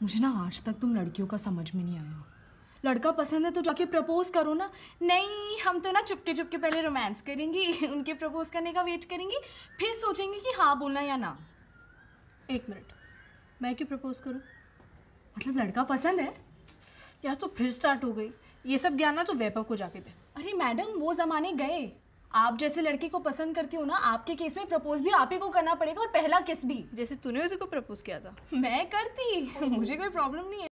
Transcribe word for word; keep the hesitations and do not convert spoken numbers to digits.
मुझे ना आज तक तुम लड़कियों का समझ में नहीं आया। लड़का पसंद है तो जाके प्रपोज करो ना। नहीं, हम तो ना चुपके चुपके पहले रोमांस करेंगी, उनके प्रपोज करने का वेट करेंगी, फिर सोचेंगे कि हाँ बोलना या ना। एक मिनट, मैं क्यों प्रपोज करूं? मतलब लड़का पसंद है यार तो फिर स्टार्ट हो गई। ये सब ज्ञान ना तो वैभव को जाके दे। अरे मैडम, वो जमाने गए। आप जैसे लड़की को पसंद करती हो ना, आपके केस में प्रपोज भी आप ही को करना पड़ेगा और पहला किस भी। जैसे तूने उसे को प्रपोज किया था। मैं करती, मुझे कोई प्रॉब्लम नहीं है।